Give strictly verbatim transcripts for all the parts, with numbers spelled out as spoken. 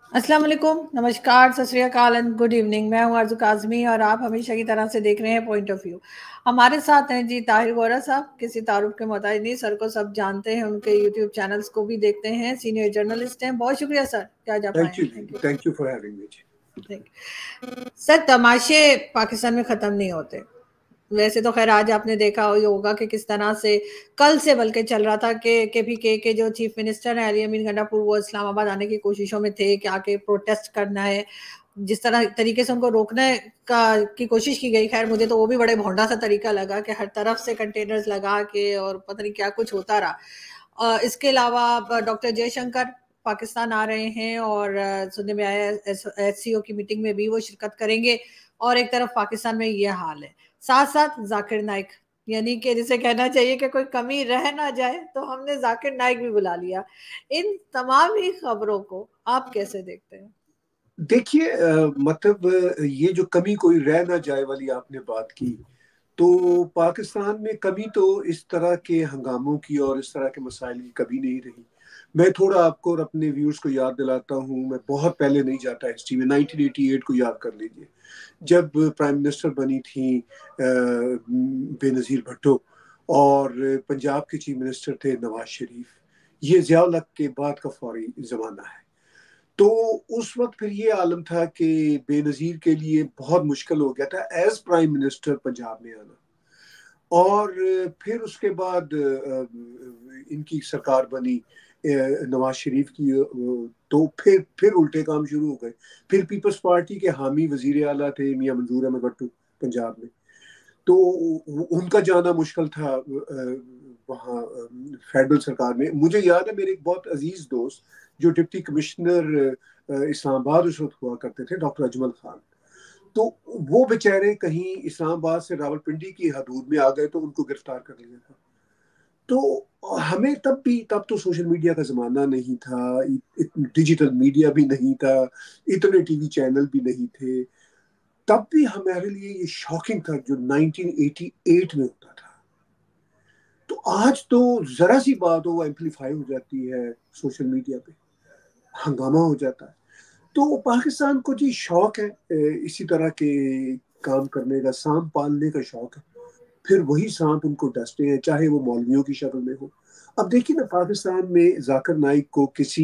अस्सलाम वालेकुम, नमस्कार, सत श्री अकाल एंड गुड इवनिंग। मैं हूँ आरजू काज़मी और आप हमेशा की तरह से देख रहे हैं पॉइंट ऑफ व्यू। हमारे साथ हैं जी ताहिर गौरा साहब, किसी तारुफ के मोहताज नहीं, सर को सब जानते हैं, उनके यूट्यूब चैनल्स को भी देखते हैं, सीनियर जर्नलिस्ट हैं। बहुत शुक्रिया सर कि आज आप आए थैंक यू हैं। Thank you for having me. Sir, तमाशे पाकिस्तान में ख़त्म नहीं होते। वैसे तो खैर आज आपने देखा होगा कि किस तरह से कल से बल्कि चल रहा था कि के पी के के जो चीफ मिनिस्टर हैं अली अमीन गंडापुर, वो इस्लामाबाद आने की कोशिशों में थे कि आके प्रोटेस्ट करना है, जिस तरह तरीके से उनको रोकने का की कोशिश की गई। खैर मुझे तो वो भी बड़े भोंडा सा तरीका लगा कि हर तरफ से कंटेनर्स लगा के और पता नहीं क्या कुछ होता रहा। इसके अलावा डॉक्टर जयशंकर पाकिस्तान आ रहे हैं और सुनने में आया एच सी ओ की मीटिंग में भी वो शिरकत करेंगे, और एक तरफ पाकिस्तान में ये हाल है। साथ साथ जाकिर नाइक, यानी कि जिसे कहना चाहिए कि कोई कमी रह ना जाए तो हमने जाकिर नाइक भी बुला लिया। इन तमाम ही खबरों को आप कैसे देखते हैं? देखिए, मतलब ये जो कमी कोई रह ना जाए वाली आपने बात की, तो पाकिस्तान में कमी तो इस तरह के हंगामों की और इस तरह के मसाइल की कभी नहीं रही। मैं थोड़ा आपको और अपने व्यूअर्स को याद दिलाता हूँ, मैं बहुत पहले नहीं जाता हिस्ट्री में, नाइनटीन एटी एट को याद कर लीजिए, जब प्राइम मिनिस्टर बनी थी बेनज़ीर भुट्टो और पंजाब के चीफ मिनिस्टर थे नवाज शरीफ। ये ज़िया-उल हक के बाद का फौरी ज़माना है। तो उस वक्त फिर ये आलम था कि बेनज़ीर के लिए बहुत मुश्किल हो गया था एज प्राइम मिनिस्टर पंजाब में आना, और फिर उसके बाद इनकी सरकार बनी नवाज शरीफ की, तो फिर फिर उल्टे काम शुरू हो गए। फिर पीपल्स पार्टी के हामी वजीर आला थे मियां मंजूर अहमद भट्टो पंजाब में, तो उनका जाना मुश्किल था वहाँ फेडरल सरकार में। मुझे याद है मेरे एक बहुत अजीज दोस्त जो डिप्टी कमिश्नर इस्लामाबाद उस वक्त हुआ करते थे, डॉक्टर अजमल खान, तो वो बेचारे कहीं इस्लामाबाद से रावलपिंडी की हदूद में आ गए तो उनको गिरफ्तार कर लिया था। तो हमें तब भी, तब तो सोशल मीडिया का ज़माना नहीं था, डिजिटल मीडिया भी नहीं था, इतने टीवी चैनल भी नहीं थे, तब भी हमारे लिए ये शॉकिंग था जो नाइनटीन एटी एट में होता था। तो आज तो जरा सी बात हो वो एम्पलीफाई हो जाती है सोशल मीडिया पे, हंगामा हो जाता है। तो पाकिस्तान को जी शौक है इसी तरह के काम करने का, सांप पालने का शौक है, फिर वही सांप उनको डसते हैं, चाहे वो मौलवियों की शक्ल में हो। अब देखिए ना, पाकिस्तान में जाकिर नाइक को किसी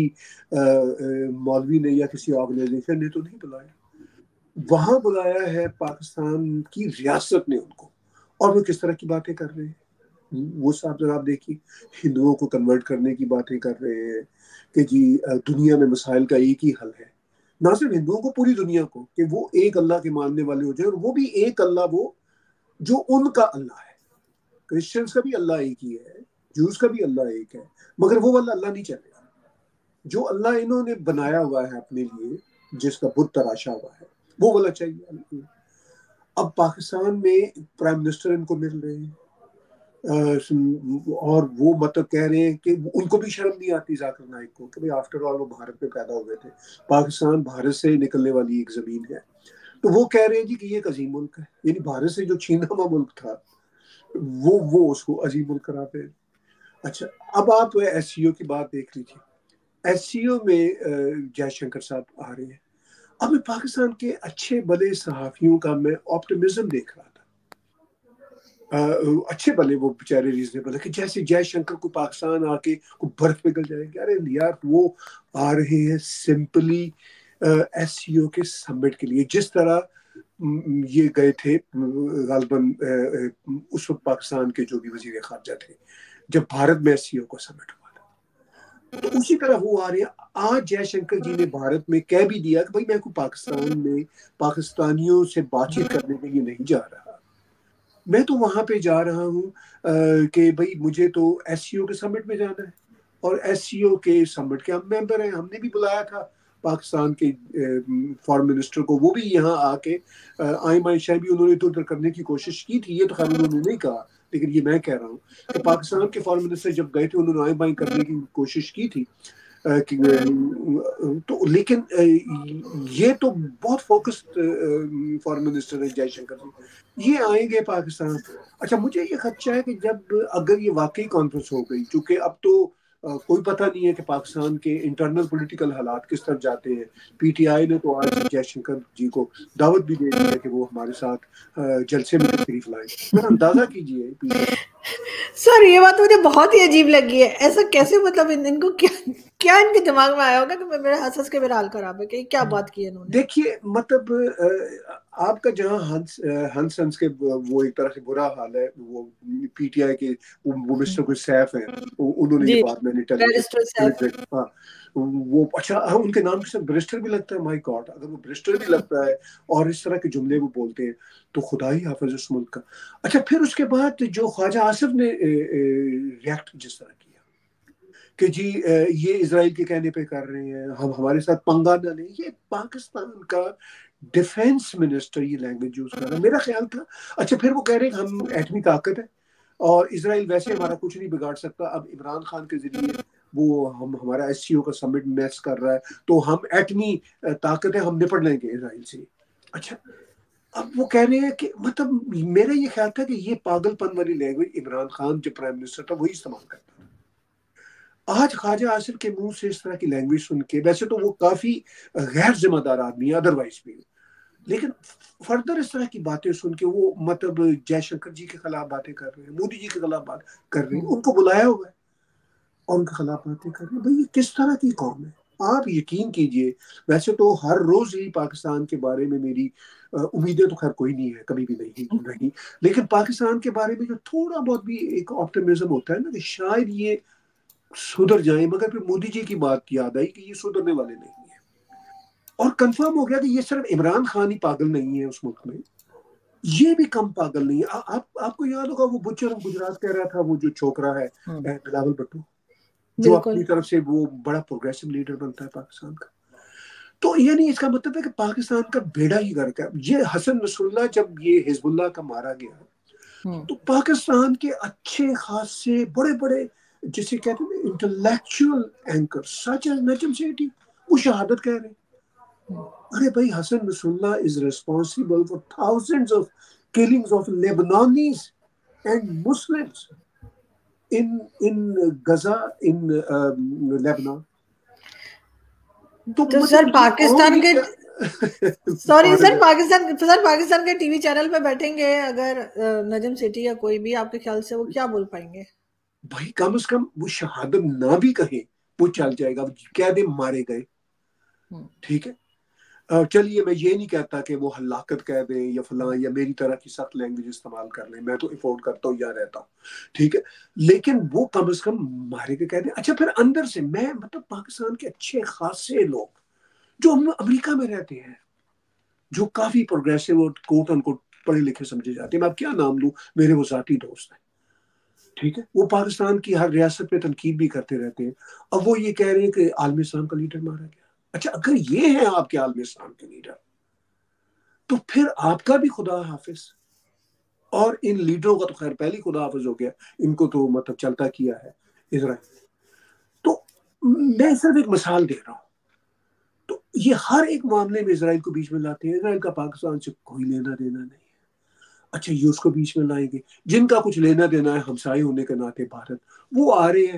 मौलवी ने या किसी ऑर्गेनाइजेशन ने तो नहीं बुलाया, वहां बुलाया है पाकिस्तान की रियासत ने उनको, और वो किस तरह की बातें कर रहे हैं वो साहब जरा आप देखिए, हिंदुओं को कन्वर्ट करने की बातें कर रहे हैं कि जी दुनिया में मसाइल का एक ही हल है, ना सिर्फ हिंदुओं को, पूरी दुनिया को, कि वो एक अल्लाह के मानने वाले हो जाए, और वो भी एक अल्लाह वो जो उनका अल्लाह है। क्रिश्चियंस का भी अल्लाह एक ही है, जूस का भी अल्लाह एक है, मगर वो वाला अल्लाह नहीं चलेगा जो अल्लाह इन्होंने बनाया हुआ है अपने लिए, जिसका बुत तराशा हुआ है, वो वाला चाहिए। अब पाकिस्तान में प्राइम मिनिस्टर इनको मिल रहे हैं और वो मतलब कह रहे हैं कि उनको भी शर्म नहीं आती जाकिर नाइक को कि भाई आफ्टर ऑल वो भारत में पैदा हुए थे, पाकिस्तान भारत से निकलने वाली एक जमीन है, तो वो कह रहे हैं जी कि ये एक अजीम मुल्क है, यानी भारत से जो छीना हुआ मुल्क था वो वो उसको अजीम मुल्क कराते हैं। अच्छा, अब आप एस सी ओ की बात देख लीजिए, एस सी ओ में जयशंकर साहब आ रहे हैं। अब पाकिस्तान के अच्छे भले सहाफियों का मैं ऑप्टिमिज्म देख रहा था, Uh, अच्छे भले वो बेचारे रीजनेबल है कि जैसे जयशंकर को पाकिस्तान आके को बर्फ पिघल जाएगी। अरे यार, वो आ रहे हैं सिंपली एस सी ओ के समिट के लिए, जिस तरह ये गए थे गालबन उस वक्त पाकिस्तान के जो भी वजीर खारजा थे जब भारत में एस सी ओ का समिट हुआ था, तो उसी तरह वो आ रहे हैं। आज जयशंकर जी ने भारत में कह भी दिया कि भाई मैं को पाकिस्तान में पाकिस्तानियों से बातचीत करने के लिए नहीं जा रहा, मैं तो वहां पे जा रहा हूँ कि भाई मुझे तो एस सी ओ के समिट में जाना है, और एस सी ओ के समिट के हम मेंबर हैं, हमने भी बुलाया था पाकिस्तान के फॉरेन मिनिस्टर को, वो भी यहाँ आके आई माई शायद भी उन्होंने तो उधर करने की कोशिश की थी, ये तो खैर उन्होंने नहीं कहा, लेकिन ये मैं कह रहा हूँ कि पाकिस्तान के फॉरेन मिनिस्टर जब गए थे उन्होंने आई बाई करने की कोशिश की थी, तो लेकिन ये तो बहुत फोकस्ड फॉरेन मिनिस्टर है जयशंकर जी, ये आएंगे पाकिस्तान। अच्छा, मुझे ये खदशा है कि जब अगर ये वाकई कॉन्फ्रेंस हो गई, चूंकि अब तो کوئی پتہ نہیں ہے کہ پاکستان کے انٹرنل پولیٹیکل حالات کس طرف جاتے ہیں. پی ٹی آئی نے تو آج جے شنکر جی کو دعوت بھی دے دی ہے کہ وہ ہمارے ساتھ جلسے میں تشریف لائیں. ذرا اندازہ کیجیے پی ٹی آئی. سر یہ بات مجھے بہت ہی عجیب لگی ہے. ایسا کیسے, مطلب ان کو کیا کیا ان کے دماغ میں آیا ہوگا کہ میرے ہنس کے میرا حال خراب ہے کہ کیا بات کی ہے انہوں نے. دیکھیے مطلب آپ کا جہاں ہنس ہنس ہنس کے وہ ایک طرح سے برا حال ہے, وہ پی ٹی آئی کے وہ مسٹر کوئی سیف ہیں, انہوں نے یہ بات میں نے ٹیلی وہ اچھا ان کے نام کے ساتھ برسٹر بھی لگتا ہے. مائی گاڈ, اگر وہ برسٹر بھی لگتا ہے اور اس طرح کے جملے وہ بولتے ہیں تو خدا ہی حافظ اس ملک کا. اچھا پھر اس کے بعد جو خواجہ آصف نے ریئیکٹ جس طرح کیا کہ جی یہ اسرائیل کے کہنے پہ کر رہے ہیں, ہم ہمارے ساتھ پنگا نہ لیں. یہ پاکستان کا ڈیفینس منسٹر یہ لینگویج یوز کر رہا ہے. میرا خیال تھا اچھا پھر وہ کہہ رہے ہیں ہم ایٹمی طاقت ہے اور اسرائیل ویسے ہمارا کچھ نہیں بگاڑ سکتا. اب عمران خان کے ذریعے وہ ہم ہمارا ایس سی او کا سمٹ میس کر رہا ہے تو ہم ایٹمی طاقت ہے, ہم نپٹ لیں گے اسرائیل سے. اچھا اب وہ کہہ رہے ہیں کہ مطلب میرا یہ خیال تھا کہ یہ پاگل پن والی لینگویج عمران خان جو پرائم منسٹر تھا وہی استعمال کرتا. آج خواجہ آصف کے منہ سے اس طرح کی لینگویج سن کے, ویسے تو وہ کافی غیر ذمہ دار آدمی ہے ادروائز بھی, لیکن فردر اس طرح کی باتیں سن کے وہ مطلب جے شنکر جی کے خلاف باتیں کر رہے ہیں, مودی جی کے خلاف بات کر رہے ہیں, ان کو بلایا ہوا ہے اور ان کے خلاف باتیں کر رہے ہیں. بھائی یہ کس طرح کی قوم ہے؟ آپ یقین کیجئے ویسے تو ہر روز ہی پاکستان کے بارے میں میری امیدیں تو خیر کوئی نہیں ہے, کبھی بھی نہیں نہیں, لیکن پاکستان کے بارے میں جو تھوڑا بہت بھی ایک آپٹیمزم ہوتا ہے نا کہ شاید یہ سدھر جائیں, مگر پھر مودی جی کی بات یاد آئی کہ یہ سدھرنے والے نہیں ہیں. اور کنفرم ہو گیا کہ یہ صرف عمران خان ہی پاگل نہیں ہے اس ملک میں, یہ بھی کم پاگل نہیں ہے. آپ آپ کو یاد ہوگا وہ بچر گجرات کہہ رہا تھا, وہ جو چھوکرا ہے بلاول بھٹو جو اپنی طرف سے وہ بڑا پروگریسو لیڈر بنتا ہے پاکستان کا. تو یعنی اس کا مطلب ہے کہ پاکستان کا بیڑا ہی غرق ہے. یہ حسن نصر اللہ جب یہ حزب اللہ کا مارا گیا تو پاکستان کے اچھے خاصے بڑے بڑے جسے کہتے ہیں intellectual anchor such as Najam Sethi وہ شہادت کہہ رہے ہیں. ارے بھائی Hassan Nasrallah is responsible for thousands of killings of Lebanese and Muslims in in Gaza in Lebanon. تو سر پاکستان کے sorry sir Pakistan sir Pakistan کے ٹی وی چینل پہ بیٹھیں گے اگر نجم سیٹھی یا کوئی بھی, آپ کے خیال سے وہ کیا بول پائیں گے؟ بھائی کم از کم وہ شہادت نہ بھی کہیں وہ چل جائے گا, کہہ دیں مارے گئے, ٹھیک ہے. چلیے میں یہ نہیں کہتا کہ وہ ہلاکت کہہ دیں یا فلاں یا میری طرح کی سخت لینگویج استعمال کر لیں, میں تو افورڈ کرتا ہوں یا رہتا ہوں, ٹھیک ہے, لیکن وہ کم از کم مارے کے کہہ دیں. اچھا پھر اندر سے میں مطلب پاکستان کے اچھے خاصے لوگ جو امریکہ میں رہتے ہیں جو کافی پروگریسو اور کوٹ ان کوٹ پڑھے لکھے سمجھے جاتے ہیں, میں اب کیا نام لوں, میرے وہ ذاتی دوست ہیں, ٹھیک ہے, وہ پاکستان کی ہر ریاست پہ تنقید بھی کرتے رہتے ہیں. اب وہ یہ کہہ رہے ہیں کہ عالم اسلام کا لیڈر مارا گیا. اچھا اگر یہ ہے آپ کے عالم اسلام کے لیڈر تو پھر آپ کا بھی خدا حافظ, اور ان لیڈروں کا تو خیر پہلی خدا حافظ ہو گیا, ان کو تو مطلب چلتا کیا ہے اسرائیل. تو میں صرف ایک مثال دے رہا ہوں. تو یہ ہر ایک معاملے میں اسرائیل کو بیچ میں لاتے ہیں. اسرائیل کا پاکستان سے کوئی لینا دینا نہیں ہے. اچھا یہ اس کو بیچ میں لائیں گے جن کا کچھ لینا دینا ہے ہمسائے ہونے کے ناطے بھارت, وہ آ رہے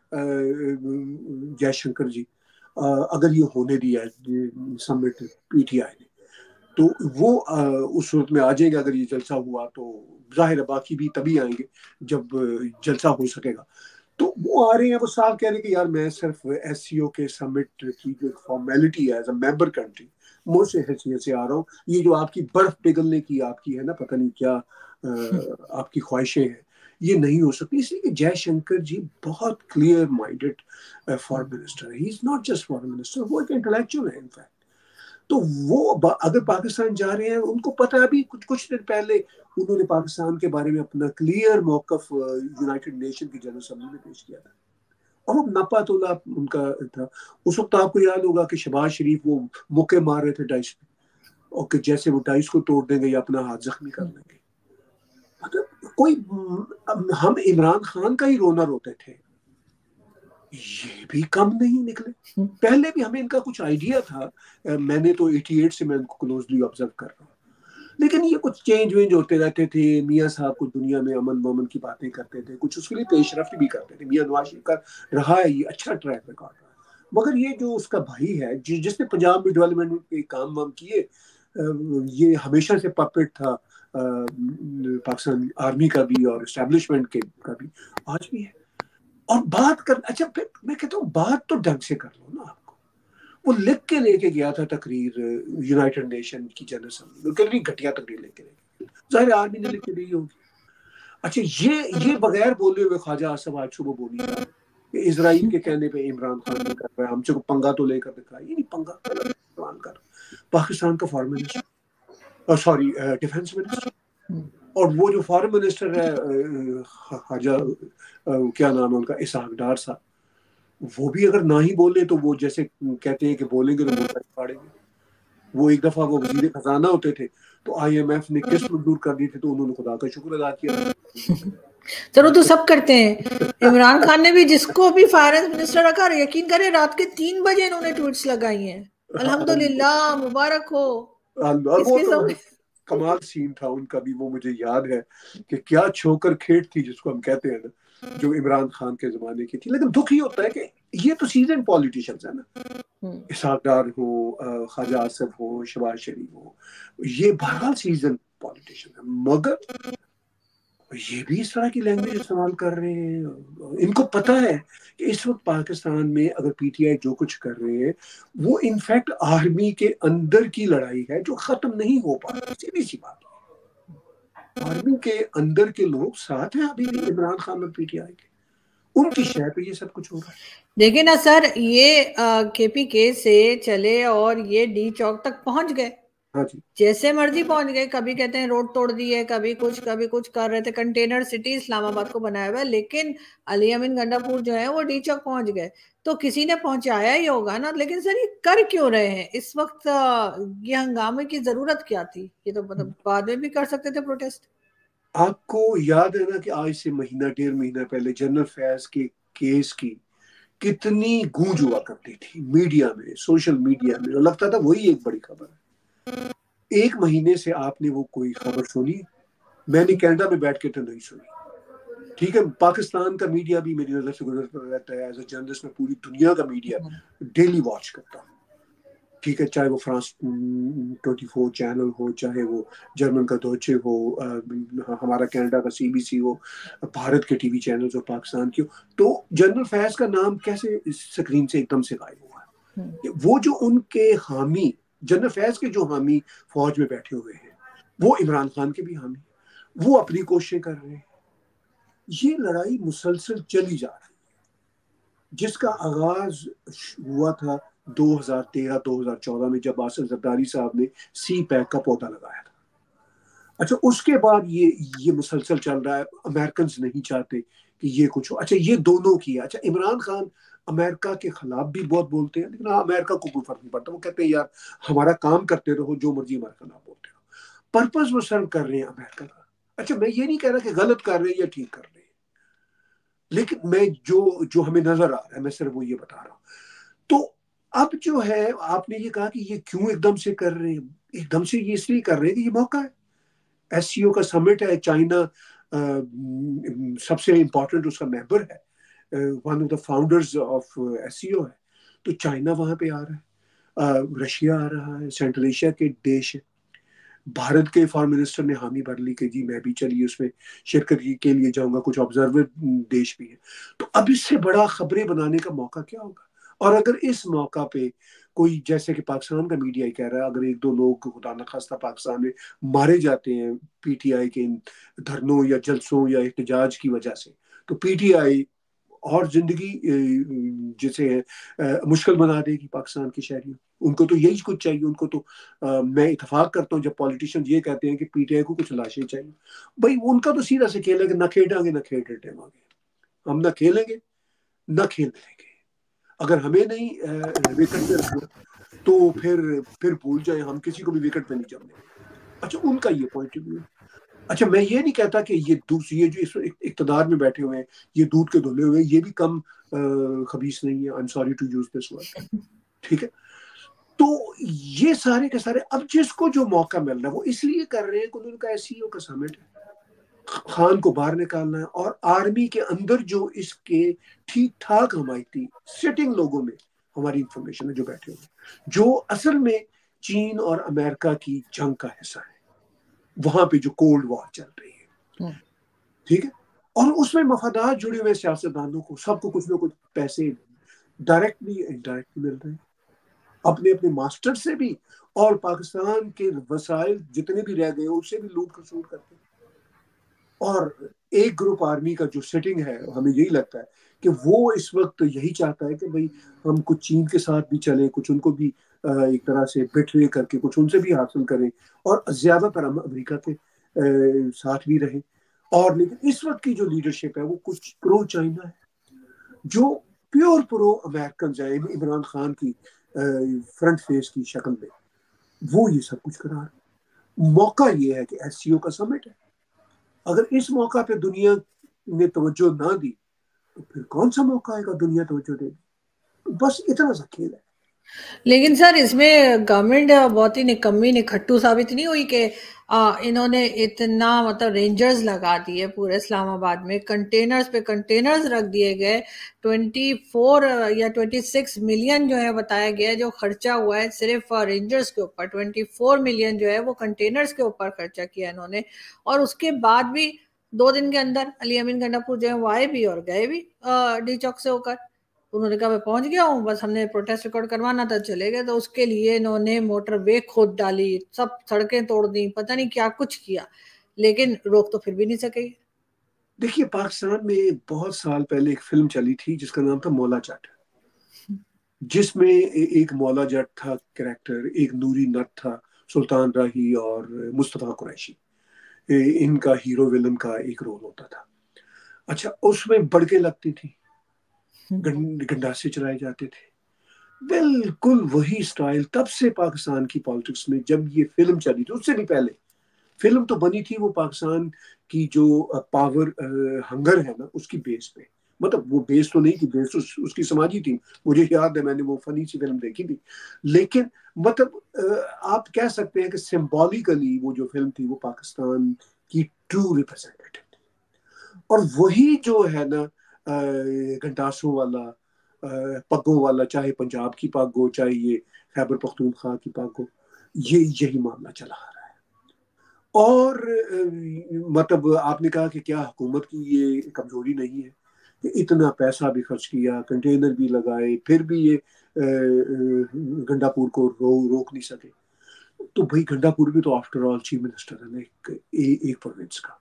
ہیں جے شنکر جی, اگر یہ ہونے دیا ہے سمٹ پی ٹی آئی نے تو وہ اس صورت میں آ جائیں گے. اگر یہ جلسہ ہوا تو ظاہر ہے باقی بھی تبھی آئیں گے جب جلسہ ہو سکے گا. تو وہ آ رہے ہیں, وہ صاحب کہہ رہے ہیں کہ یار میں صرف ایس سی او کے سمٹ کی جو فارمیلٹی ہے ایز اے ممبر کنٹری مجھ سے حیثیت سے آ رہا ہوں. یہ جو آپ کی برف پگھلنے کی آپ کی ہے نا پتہ نہیں کیا آپ کی خواہشیں ہیں, یہ نہیں ہو سکتی. اس لیے کہ جے شنکر جی بہت کلیئر مائنڈیڈ فارن منسٹر ہے. He is not just foreign minister, وہ ایک انٹلیکچوئل ہے انفیکٹ. تو وہ اگر پاکستان جا رہے ہیں, ان کو پتہ ہے ابھی کچھ کچھ دن پہلے انہوں نے پاکستان کے بارے میں اپنا کلیئر موقف یونائٹڈ نیشن کی جنرل اسمبلی میں پیش کیا تھا, اور وہ نپات اللہ ان کا تھا. اس وقت آپ کو یاد ہوگا کہ شہباز شریف وہ مکے مار رہے تھے ڈائس پہ, اور کہ جیسے وہ ڈائس کو توڑ دیں گے یا اپنا ہاتھ زخمی کر لیں گے. مطلب کوئی ہم عمران خان کا ہی رونا روتے تھے, یہ بھی کم نہیں نکلے. پہلے بھی ہمیں ان کا کچھ آئیڈیا تھا, میں نے تو ایٹی ایٹ سے میں ان کو کلوزلی آبزرو کر رہا ہوں. لیکن یہ کچھ چینج وینج ہوتے رہتے تھے. میاں صاحب کو دنیا میں امن ومن کی باتیں کرتے تھے, کچھ اس کے لیے پیش رفت بھی کرتے تھے. میاں نواز شریف کا رہا ہے یہ اچھا ٹریک ریکارڈ رہا, مگر یہ جو اس کا بھائی ہے جس نے پنجاب میں ڈیولپمنٹ کے کام وام کیے, یہ ہمیشہ سے پپٹ تھا پاکستان آرمی کا بھی اور اسٹیبلشمنٹ کے کا بھی, آج بھی ہے. اور بات کر, اچھا پھر میں کہتا ہوں بات تو ڈھنگ سے کر لو نا. آپ کو وہ لکھ کے لے کے گیا تھا تقریر یونائٹڈ نیشن کی جنرل اسمبلی, کتنی گھٹیا تقریر لے کے لے گیا, ظاہر آرمی نے لکھ کے دی ہوگی. اچھا یہ یہ بغیر بولے ہوئے خواجہ آصف آج صبح بولی کہ اسرائیل کے کہنے پہ عمران خان نے کر رہا ہے, ہم سے کو پنگا تو لے کر دکھا. یہ نہیں پنگا عمران کر پاکستان کا foreign minister, sorry defence minister, اور وہ جو فارن منسٹر ہے خواجہ کیا نام ہے ان کا, اسحاق ڈار صاحب, وہ بھی اگر نہ ہی بولے تو وہ جیسے کہتے ہیں کہ بولیں گے تو بولتا ہی پاڑیں گے. وہ ایک دفعہ وہ وزیر خزانہ ہوتے تھے تو آئی ایم ایف نے قسط منظور کر دی تھی تو انہوں نے خدا کا شکر ادا کیا. چلو تو سب کرتے ہیں. عمران خان نے بھی جس کو بھی فائنانس منسٹر رکھا, یقین کریں رات کے تین بجے انہوں نے ٹویٹس لگائی ہیں, الحمدللہ مبارک ہو. وہ تو کمال سین تھا ان کا بھی, وہ مجھے یاد ہے کہ کیا چھوکر کھیٹ تھی جس کو ہم کہتے ہیں نا, جو عمران خان کے زمانے کی تھی. لیکن دکھ ہی ہوتا ہے کہ یہ تو سیزن پولیٹیشنز ہیں نا, اسحاق ڈار ہو, خواجہ آصف ہو, شہباز شریف ہو, یہ بہرحال سیزن پولیٹیشن ہے, مگر یہ بھی اس طرح کی لینگویج استعمال کر رہے ہیں. ان کو پتہ ہے کہ اس وقت پاکستان میں اگر پی ٹی آئی جو کچھ کر رہے ہیں وہ انفیکٹ آرمی کے اندر کی لڑائی ہے جو ختم نہیں ہو پا رہی. سیدھی سی بات ہے, آرمی کے اندر کے لوگ ساتھ ہیں ابھی بھی عمران خان اور پی ٹی آئی کے, ان کی شے پہ یہ سب کچھ ہو رہا ہے. دیکھیں نا سر, یہ کے پی کے سے چلے اور یہ ڈی چوک تک پہنچ گئے, جیسے مرضی پہنچ گئے. کبھی کہتے ہیں روڈ توڑ دی ہے, کبھی کچھ کبھی کچھ کر رہے تھے. کنٹینر سٹی اسلام آباد کو بنایا ہوا ہے, لیکن علی امین گنڈا پور جو ہے وہ ڈی چوک پہنچ گئے. تو کسی نے پہنچایا ہی ہوگا نا. لیکن سر یہ کر کیوں رہے ہیں اس وقت؟ یہ ہنگامے کی ضرورت کیا تھی؟ یہ تو مطلب بعد میں بھی کر سکتے تھے پروٹیسٹ. آپ کو یاد ہے نا کہ آج سے مہینہ ڈیڑھ مہینہ پہلے جنرل فیض کے کیس کی کتنی گونج ہوا کرتی تھی میڈیا میں, سوشل میڈیا میں, اور لگتا تھا وہی ایک بڑی خبر ہے. ایک مہینے سے آپ نے وہ کوئی خبر سنی؟ میں نے کینیڈا میں بیٹھ کے تو نہیں سنی. ٹھیک ہے, پاکستان کا میڈیا بھی میری نظر سے گزرتا رہتا ہے. ایز اے جرنلسٹ میں پوری دنیا کا میڈیا ڈیلی واچ کرتا ہوں. ٹھیک ہے, چاہے وہ فرانس ٹوئنٹی فور چینل ہو, چاہے وہ جرمن کا دوچے ہو, ہمارا کینیڈا کا سی بی سی ہو, بھارت کے ٹی وی چینلز ہو, پاکستان کی ہو. تو جنرل فیض کا نام کیسے اسکرین سے ایک دم سے غائب ہوا؟ وہ جو ان کے حامی, جنرل فیض کے جو حامی فوج میں بیٹھے ہوئے ہیں, وہ عمران خان کے بھی حامی, وہ اپنی کوششیں کر رہے ہیں. یہ لڑائی مسلسل چلی جا رہی ہے, جس کا آغاز ہوا تھا دو ہزار تیرہ دو ہزار چودہ میں جب آصف زرداری صاحب نے سی پیک کا پودا لگایا تھا. اچھا اس کے بعد یہ یہ مسلسل چل رہا ہے. امریکنز نہیں چاہتے کہ یہ کچھ ہو. اچھا یہ دونوں کی ہے. اچھا عمران خان امریکہ کے خلاف بھی بہت بولتے ہیں, لیکن امریکہ کو کوئی فرق نہیں پڑتا. وہ کہتے ہیں یار ہمارا کام کرتے رہو, جو مرضی ہمارے خلاف بولتے رہو. پرپز وہ سرو کر رہے ہیں امریکہ کا. اچھا میں یہ نہیں کہہ رہا کہ غلط کر رہے ہیں یا ٹھیک کر رہے ہیں, لیکن میں جو جو ہمیں نظر آ رہا ہے میں صرف وہ یہ بتا رہا ہوں. تو اب جو ہے آپ نے یہ کہا کہ یہ کیوں ایک دم سے کر رہے ہیں, ایک دم سے یہ اس لیے کر رہے ہیں کہ یہ موقع ہے. ایس سی او کا سمٹ ہے, چائنا سب سے امپورٹنٹ اس کا ممبر ہے, one of the founders of S C O ہے. تو چائنا وہاں پہ آ رہا ہے, رشیا آ رہا ہے, سینٹرل ایشیا کے دیش ہے. بھارت کے فارن منسٹر نے حامی بھر لی کہ جی میں بھی چلیے اس میں شرکت کے لیے جاؤں گا, کچھ آبزرور دیش بھی ہے. تو اب اس سے بڑا خبریں بنانے کا موقع کیا ہوگا؟ اور اگر اس موقع پہ کوئی, جیسے کہ پاکستان کا میڈیا ہی کہہ رہا ہے, اگر ایک دو لوگ خدا نخواستہ پاکستان میں مارے جاتے ہیں پی ٹی آئی کے ان دھرنوں یا جلسوں یا احتجاج کی وجہ سے, تو پی ٹی آئی اور زندگی جسے مشکل بنا دے گی پاکستان کے شہریوں. ان کو تو یہی کچھ چاہیے. ان کو تو میں اتفاق کرتا ہوں جب پولیٹیشین یہ کہتے ہیں کہ پی ٹی آئی کو کچھ لاشیں چاہیے. بھائی ان کا تو سیدھا سے کھیل ہے کہ نہ کھیلیں گے نہ کھیل ٹائم آگے, ہم نہ کھیلیں گے نہ کھیل لیں گے. اگر ہمیں نہیں وکٹ پہ رکھنا تو پھر پھر بھول جائیں, ہم کسی کو بھی وکٹ پہ نہیں جمنے. اچھا ان کا یہ پوائنٹ آف ویو ہے. اچھا میں یہ نہیں کہتا کہ یہ دوسری یہ جو اقتدار میں بیٹھے ہوئے ہیں یہ دودھ کے دھلے ہوئے ہیں, یہ بھی کم خبیث نہیں ہے. I am sorry to use this word. ٹھیک ہے, تو یہ سارے کے سارے اب جس کو جو موقع مل رہا ہے وہ اس لیے کر رہے ہیں کہ ان کا ایس سی او کا سمٹ ہے، خان کو باہر نکالنا ہے، اور آرمی کے اندر جو اس کے ٹھیک ٹھاک حمایتی سٹنگ لوگوں میں ہماری انفارمیشن ہے جو بیٹھے ہوئے، جو اصل میں چین اور امریکہ کی جنگ کا حصہ ہے، وہاں پہ جو کولڈ وار چل رہی ہے، ٹھیک ہے، اور اس میں مفادات جڑے ہوئے سیاستدانوں کو سب کو کچھ نہ کچھ پیسے ڈائریکٹلی انڈائریکٹلی مل رہے ہیں، اپنے اپنے ماسٹر سے بھی، اور پاکستان کے وسائل جتنے بھی رہ گئے اس سے بھی لوٹ کھسوٹ کرتے ہیں۔ اور ایک گروپ آرمی کا جو سیٹنگ ہے ہمیں یہی لگتا ہے کہ وہ اس وقت یہی چاہتا ہے کہ بھئی ہم کچھ چین کے ساتھ بھی چلیں، کچھ ان کو بھی ایک طرح سے بٹرے کر کے کچھ ان سے بھی حاصل کریں، اور زیادہ تر ہم امریکہ کے ساتھ بھی رہیں، اور لیکن اس وقت کی جو لیڈرشپ ہے وہ کچھ پرو چائنا ہے، جو پیور پرو امریکنز ہیں عمران خان کی فرنٹ فیس کی شکل میں، وہ یہ سب کچھ کرا رہے۔ موقع یہ ہے کہ ایس سی او کا سمٹ ہے، اگر اس موقع پہ دنیا نے توجہ نہ دی تو پھر کون سا موقع آئے گا دنیا توجہ دے گی؟ بس اتنا سا کھیل ہے۔ لیکن سر اس میں گورنمنٹ بہت ہی نکمی نکھٹو ثابت نہیں ہوئی کہ انہوں نے اتنا مطلب رینجرز لگا دیے پورے اسلام آباد میں، کنٹینرز پہ کنٹینرز رکھ دیے گئے، ٹوینٹی فور یا ٹوینٹی سکس ملین جو ہے بتایا گیا ہے جو خرچہ ہوا ہے صرف رینجرز کے اوپر، ٹوینٹی فور ملین جو ہے وہ کنٹینرز کے اوپر خرچہ کیا انہوں نے، اور اس کے بعد بھی دو دن کے اندر علی امین گنڈا پور جو ہے وہ آئے بھی اور گئے بھی ڈی چوک سے ہو کر، انہوں نے کہا میں پہنچ گیا ہوں، بس ہم نے پروٹیسٹ ریکارڈ کروانا تھا چلے گئے، تو اس کے لیے انہوں نے موٹر وے کھود ڈالی، سب سڑکیں توڑ دی، پتہ نہیں کیا کچھ کیا، لیکن روک تو پھر بھی نہیں سکے۔ دیکھیے پاکستان میں بہت سال پہلے ایک فلم چلی تھی جس کا نام تھا مولا جٹ، جس میں ایک مولا جٹ تھا کریکٹر، ایک نوری نٹ تھا، سلطان راہی اور مصطفیٰ قریشی، ان کا ہیرو ولن کا ایک رول ہوتا تھا۔ اچھا اس میں بڑکیں لگتی تھی، گنڈاسے چلائے جاتے تھے، بالکل وہی سٹائل تب سے پاکستان کی پالیٹکس میں، جب یہ فلم چلی تھی اس سے بھی پہلے فلم تو بنی تھی، وہ پاکستان کی جو پاور ہنگر ہے نا اس کی بیس پہ، مطلب وہ بیس تو نہیں تھی، بیس اس, اس کی سماجی تھی، مجھے یاد ہے میں نے وہ فنی سی فلم دیکھی تھی، لیکن مطلب آپ کہہ سکتے ہیں کہ سمبولیکلی وہ جو فلم تھی وہ پاکستان کی ٹرو ریپرزینٹیٹیو تھی، اور وہی جو ہے نا گنڈاسوں والا پگوں والا، چاہے پنجاب کی پگ ہو چاہے یہ خیبر پختونخوا کی پگ ہو، یہ یہی معاملہ چلا رہا ہے۔ اور مطلب آپ نے کہا کہ کیا حکومت کی یہ کمزوری نہیں ہے کہ اتنا پیسہ بھی خرچ کیا، کنٹینر بھی لگائے، پھر بھی یہ گنڈا پور کو روک نہیں سکے؟ تو بھائی گنڈا پور بھی تو آفٹر آل چیف منسٹر ہے ایک ایک پروونس کا،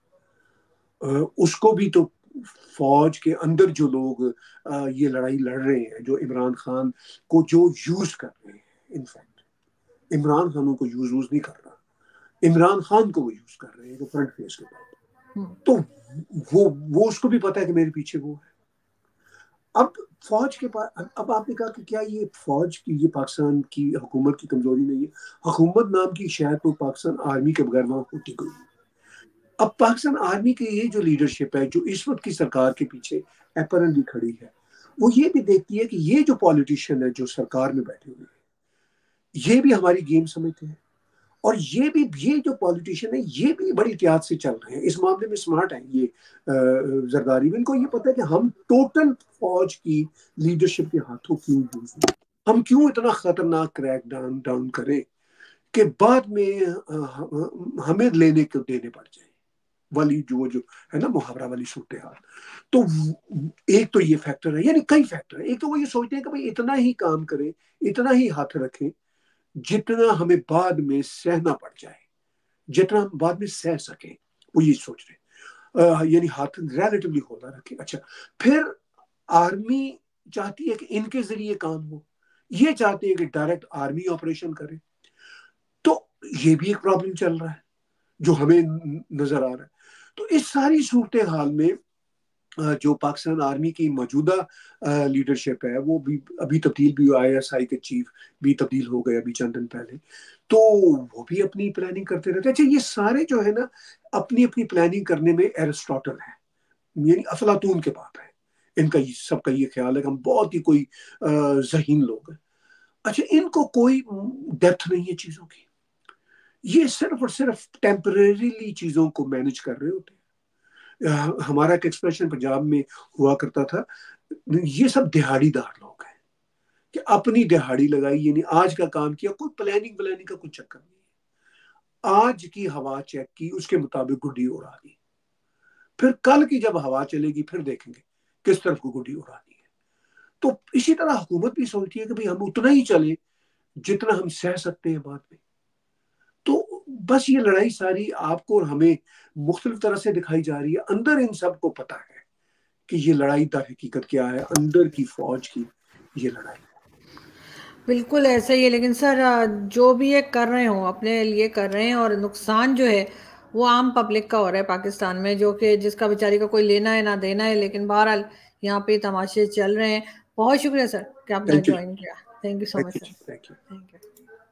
اس کو بھی تو فوج کے اندر جو لوگ یہ لڑائی لڑ رہے ہیں، جو عمران خان کو جو یوز کر رہے ہیں، انفیکٹ عمران خان کو یوز یوز نہیں کر رہا، عمران خان کو وہ یوز کر رہے ہیں جو فرنٹ فیس کے بعد، تو وہ وہ اس کو بھی پتا ہے کہ میرے پیچھے وہ ہے۔ اب فوج کے پاس، اب آپ نے کہا کہ کیا یہ فوج کی، یہ پاکستان کی حکومت کی کمزوری نہیں ہے؟ حکومت نام کی شاید تو پاکستان آرمی کے بغیر وہاں ہوتی کوئی نہیں۔ اب پاکستان آرمی کی یہ جو لیڈرشپ ہے جو اس وقت کی سرکار کے پیچھے اپیرنٹلی کھڑی ہے، وہ یہ بھی دیکھتی ہے کہ یہ جو پالیٹیشین ہے جو سرکار میں بیٹھے ہوئے ہیں، یہ بھی ہماری گیم سمجھتے ہیں، اور یہ بھی یہ جو پالیٹیشین ہے یہ بھی بڑی احتیاط سے چل رہے ہیں، اس معاملے میں سمارٹ ہیں یہ زرداری میں، ان کو یہ پتہ ہے کہ ہم ٹوٹل فوج کی لیڈرشپ کے ہاتھوں کیوں یوز ہیں، ہم کیوں اتنا خطرناک کریک ڈاؤن ڈاؤن کریں کہ بعد میں ہمیں لینے کو دینے پڑ جائیں والی جو جو ہے نا محاورہ والی صورتحال۔ تو ایک تو یہ فیکٹر ہے، یعنی کئی فیکٹر ہے۔ ایک تو وہ یہ سوچتے ہیں کہ بھائی اتنا ہی کام کریں، اتنا ہی ہاتھ رکھیں جتنا ہمیں بعد میں سہنا پڑ جائے، جتنا ہم بعد میں سہ سکیں، وہ یہ سوچ رہے ہیں، یعنی ہاتھ ریلیٹیولی کھولا رکھیں۔ اچھا پھر آرمی چاہتی ہے کہ ان کے ذریعے کام ہو، یہ چاہتے ہیں کہ ڈائریکٹ آرمی آپریشن کرے، تو یہ بھی ایک پرابلم چل رہا ہے جو ہمیں نظر آ رہا ہے۔ تو اس ساری صورتحال میں جو پاکستان آرمی کی موجودہ لیڈرشپ ہے وہ بھی ابھی تبدیل بھی، آئی ایس آئی کے چیف بھی تبدیل ہو گئے ابھی چند دن پہلے، تو وہ بھی اپنی پلاننگ کرتے رہتے ہیں۔ اچھا یہ سارے جو ہے نا اپنی اپنی پلاننگ کرنے میں ایرسٹاٹل ہے، یعنی افلاطون کے باپ ہے، ان کا سب کا یہ خیال ہے کہ ہم بہت ہی کوئی ذہین لوگ ہیں، اچھا ان کو کوئی ڈیپتھ نہیں ہے چیزوں کی، یہ صرف اور صرف ٹیمپریریلی چیزوں کو مینج کر رہے ہوتے ہیں. ہمارا ایک ایکسپریشن پنجاب میں ہوا کرتا تھا، یہ سب دہاڑی دار لوگ ہیں کہ اپنی دہاڑی لگائی، یعنی آج کا کام کیا، کوئی پلاننگ پلاننگ کا کوئی چکر نہیں ہے. آج کی ہوا چیک کی، اس کے مطابق گڈی اڑا دی، پھر کل کی جب ہوا چلے گی پھر دیکھیں گے کس طرف کو گڈی اڑانی ہے. تو اسی طرح حکومت بھی سوچتی ہے کہ بھئی ہم اتنا ہی چلیں جتنا ہم سہ سکتے ہیں بعد میں. تو بس یہ لڑائی ساری آپ کو اور ہمیں مختلف طرح سے دکھائی جا رہی ہے. اندر ان سب کو پتا ہے کہ یہ لڑائی در حقیقت کیا ہے، اندر کی فوج کی یہ لڑائی. بالکل ایسا ہی ہے، لیکن سر جو بھی یہ کر رہے ہوں اپنے لیے کر رہے ہیں، اور نقصان جو ہے وہ عام پبلک کا ہو رہا ہے پاکستان میں، جو کہ جس کا بیچاری کا کوئی لینا ہے نہ دینا ہے. لیکن بہرحال یہاں پہ تماشے چل رہے ہیں. بہت شکریہ سر کہ آپ نے تھینک یو جوائن کیا. Thank you so much sir. Thank you. Thank you.